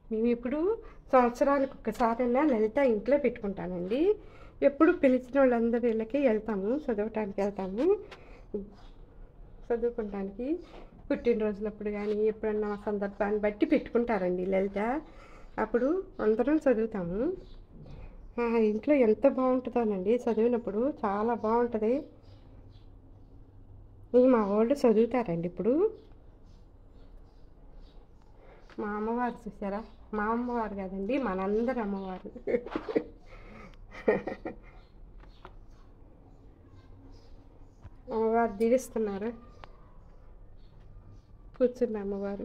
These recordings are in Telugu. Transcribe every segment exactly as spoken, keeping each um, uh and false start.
మేము ఇప్పుడు సంవత్సరానికి ఒక్కసారైనా లలిత ఇంట్లో పెట్టుకుంటానండి. ఎప్పుడు పిలిచిన వాళ్ళందరి ఇళ్ళకి వెళ్తాము, చదవటానికి వెళ్తాము, చదువుకోవడానికి. పుట్టినరోజులప్పుడు కానీ ఎప్పుడన్నా సందర్భాన్ని బట్టి పెట్టుకుంటారండి లలిత. అప్పుడు అందరం చదువుతాము. ఇంట్లో ఎంత బాగుంటుందోనండి చదివినప్పుడు, చాలా బాగుంటుంది. మా వాళ్ళు చదువుతారండి ఇప్పుడు. మా అమ్మవారు చూసారా, మా అమ్మవారు కాదండి మనందరి అమ్మవారు. అమ్మవారు దీవిస్తున్నారు, కూర్చున్న అమ్మవారు.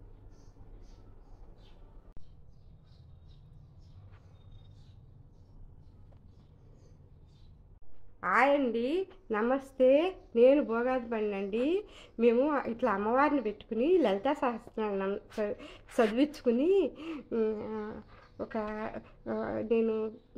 హాయ్ అండి, నమస్తే. నేను భోగాది బండి అండి. మేము ఇట్లా అమ్మవారిని పెట్టుకుని లలితా సహస్రనామం చదివించుకుని ఒక నేను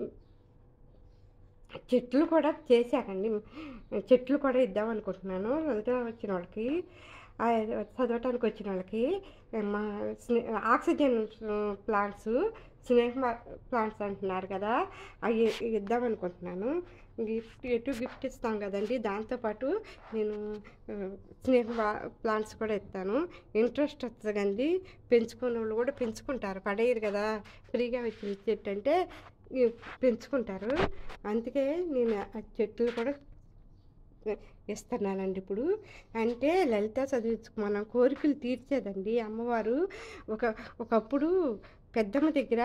చెట్లు కూడా చేశానండి. చెట్లు కూడా ఇద్దాం అనుకుంటున్నాను లలిత వచ్చిన వాళ్ళకి, చదవటానికి వచ్చిన వాళ్ళకి. మా స్నే ఆక్సిజన్ ప్లాంట్స్, స్నేహ ప్లాంట్స్ అంటున్నారు కదా, అవి ఇద్దాం అనుకుంటున్నాను. గిఫ్ట్ ఎటు గిఫ్ట్ ఇస్తాం కదండి, దాంతోపాటు నేను స్నేహ ప్లాంట్స్ కూడా ఇస్తాను. ఇంట్రెస్ట్ వస్తుంది కండి, పెంచుకునే వాళ్ళు కూడా పెంచుకుంటారు, పడేయరు కదా. ఫ్రీగా వచ్చిన చెట్టు అంటే పెంచుకుంటారు. అందుకే నేను ఆ చెట్లు కూడా ఇస్తున్నానండి ఇప్పుడు. అంటే లలిత చదివించుకు మనం కోరికలు తీర్చేదండి అమ్మవారు. ఒక ఒకప్పుడు పెద్దమ్మ దగ్గర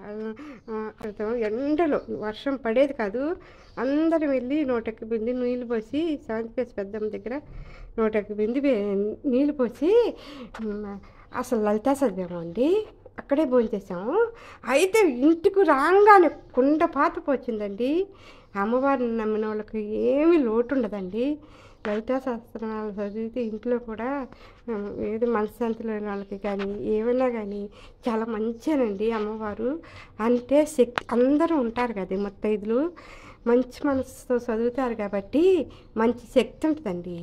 ఎండలో వర్షం పడేది కాదు, అందరం వెళ్ళి నూటెక్కి బింది నీళ్ళు పోసి, సెవెంత్ క్లాస్ పెద్దమ్మ దగ్గర నూటెక్కి బింది నీళ్ళు పోసి అసలు లలిత చదివాము అండి. అక్కడే భోంచేసాము. అయితే ఇంటికి రాగానే కుండ పాత పోచిందండి. అమ్మవారిని నమ్మిన వాళ్ళకి ఏమీ లోటు ఉండదండి. లలితా సహస్రనామాలు చదివితే ఇంట్లో కూడా ఏది మనశ్శాంతి లేని వాళ్ళకి కానీ ఏమైనా కానీ చాలా మంచిగానండి అమ్మవారు. అంటే శక్తి, అందరూ ఉంటారు కదా ముత్తైదులు, మంచి మనసుతో చదువుతారు కాబట్టి మంచి శక్తి ఉంటుందండి.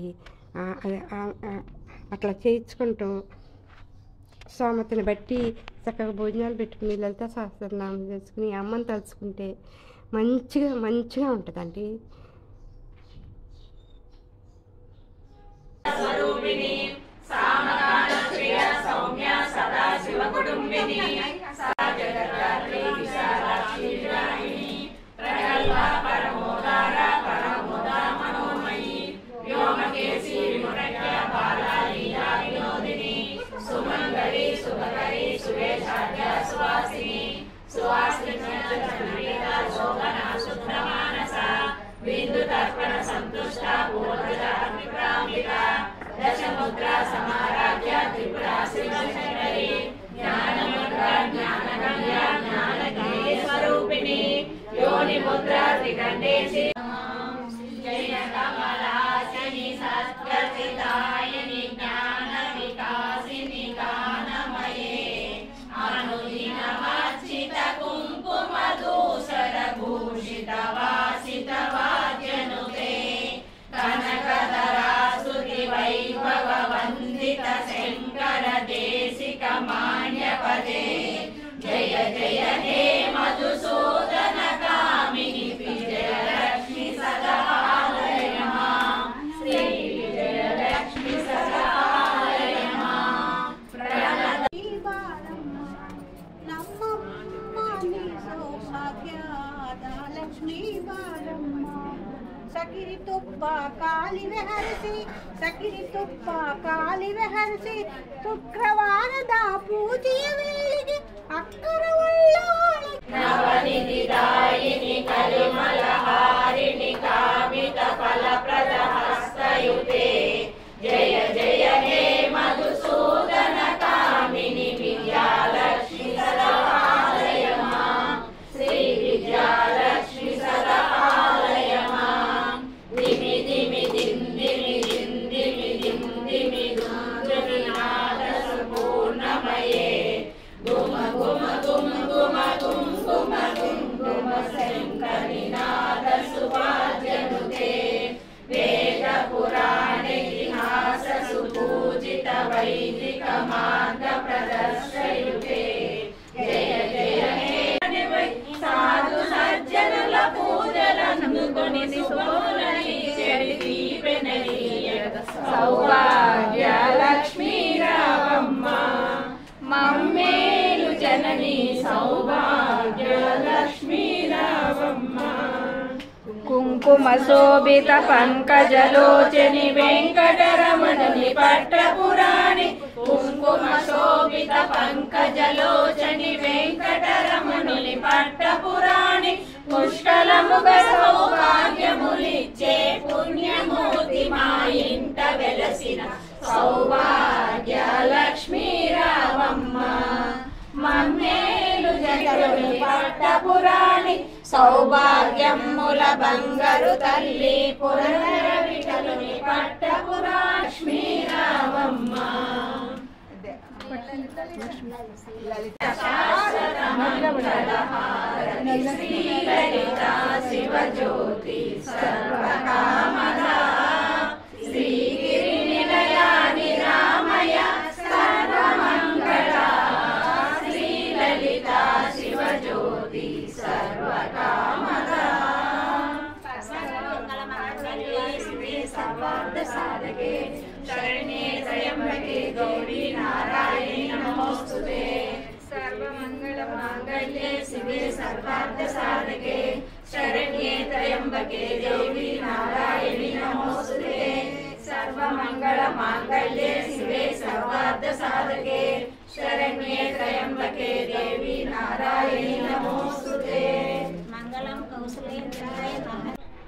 అట్లా చేయించుకుంటూ సోమతని బట్టి చక్కగా భోజనాలు పెట్టుకుని లలితా సహస్రనామం చేసుకుని అమ్మని తలుచుకుంటే మంచిగా మంచిగా ఉంటుందండి. స్వరూపిణి సామగాన ప్రియ సౌమ్య సదా శివ కుటుంబిని సాగరత్రి విశాలాక్షిరాయిని ప్రగల్భ పరమోదార పరమోదా మనోమయి వ్యోమకేశి విముఖ్య బాలాలీలా వినోదిని సుమంగళి శుభకరి సువేశాద్య సువాసిని సువాసిని శోభన శుద్ధమానస బిందు తర్పణ సంతుష్ట పూర్వజామిక దశముద్ర సమారాధ్య త్రిపురా శివశంకరి జ్ఞానముద్ర జ్ఞానగమ్య జ్ఞానజ్ఞేయ స్వరూపిణి యోని ముద్ర త్రికంఠేశి జయ కమలాసని సత్యసిదాయని జ్ఞాన వికాసిని గానమయే అనుదినమర్చిత కుంకుమ దూసర భూషిత వాసిత వాద్యనుతే కనకధరాసుతి వైభవ వందిత శంకర దేశిక మాన్యపదే జయ జయ హే మధుసూదన కామిని విజయలక్ష్మి సదాలయ మాం శ్రీ విజయలక్ష్మి సదాలయ మాం ప్రణత లక్ష్మీ బాలమ్మ సకిరి తుప్ప కాలివ హరిసి సకిరి తుప్ప కాలివ హరిసి శుక్రవాರದ పూజೆಯ ವೇಳೆಗೆ ಅಕ್ಕರ ಒಳ್ಳಾಳ నవనిధి దాయిని కలిమల హారిణి కామిత ఫలప్రద హస్తయుతే జయ జయ హే మధుసూదన కామిని విద్యాలక్ష్మి సదాలయ మాం శ్రీ విద్యాలక్ష్మి సదాలయ మాం దిమి దిమి దిమ్ దిమి దిమ్ దిమి దిమ్ దిమి దుమ్ నాద సంపూర్ణమయే గుమ గుమ గుమ గుమ గుమ గుమ గుమ గుమ శంకరి నాద సువాద్యనుతే వేద పురాణ ఇతిహాస సుపూజిత వైదిక మార్గ ప్రదర్శయుతే కుంకుమ శోభిత పంకజలోచని వెంకటరమణుని పట్టపురాణి కుంకుమ శోభిత పంకజలోచని వెంకటరమణుని పట్టపురాణి పుష్కలముగ సౌభాగ్యములిచ్చే పుణ్యమూర్తి మా ఇంట వెలసిన సౌభాగ్య లక్ష్మీ రామమ్మ మమ్మేలు జగరుని పట్టపురాణి సౌభాగ్యముల బంగారు తల్లి పురందర విఠలుని పట్టపురాణి లక్ష్మీ రామమ్మ శ్రీలలితా శివజ్యోతి సర్వకామదా శ్రీగిరి నిలయాని రామయ సర్వమంగళా శ్రీలలితా శివజ్యోతి సర్వకామదా సర్వార్థ సాధకే శరణ్యే త్రయంబకే గౌరీ నారాయణి నమోస్తుతే సర్వమంగళ మాంగళ్యే శివే సర్వార్థ సాధకే శరణ్యే త్రయంబకే దేవి నారాయణి నమోస్తుతే సర్వమంగళ మాంగళ్యే శివే సర్వార్థ సాధకే శరణ్యే త్రయంబకే దేవి నారాయణి నమోస్తుతే మంగళం కౌసలేంద్రాయ నమః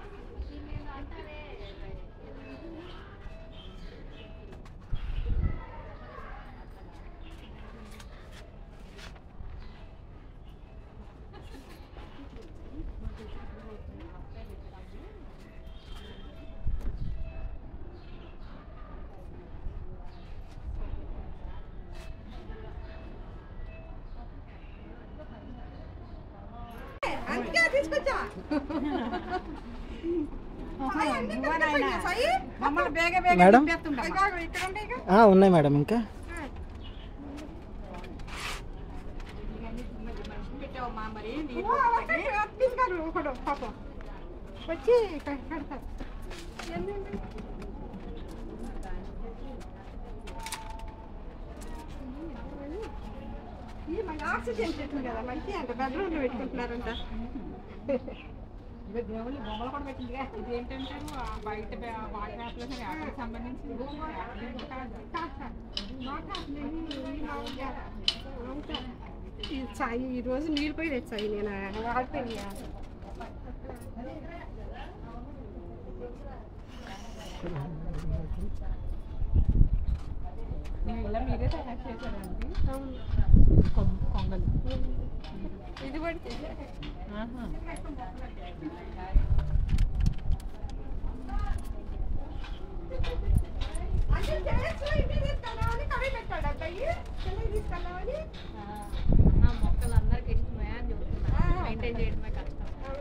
తీసుకొచ్చా మేడం ఉన్నాయి మేడం ఇంకా వచ్చి కడతారు ఇది మన ఆక్సిజన్ చెట్లు కదా మంచి అంట బెడ్రూమ్లో పెట్టుకుంటున్నారంట దేవుళ్ళు బొమ్మలు కూడా పెట్టింది ఇది ఏంటంటారు బయట వాటర్ సంబంధించి ఈ రోజు నీళ్ళు పోయి తెచ్చాయి నేను వాడిపోయినా ఇలా మీరే తయారు చేశారండి కొంగలు ఇది పడితే మొక్కలు అందరికి ఇష్టమే అని చెప్తున్నా మెయింటైన్ చేయడమే కష్టం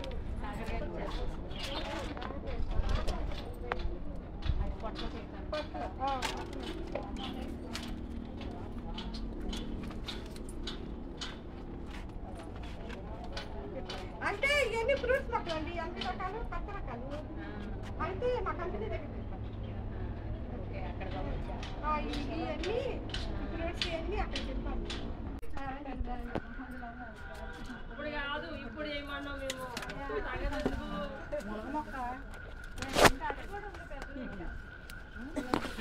అంటే ఇవన్నీ ఫ్రూట్స్ మొక్కలు అండి అన్ని రకాలు కొత్త రకాలు అయితే మా కంపెనీ దగ్గర ఇవన్నీ ఫ్రూట్స్ ఇవన్నీ అక్కడ చెప్పాలి ఇప్పుడు కాదు ఇప్పుడు ఏమన్నా మేము మొక్క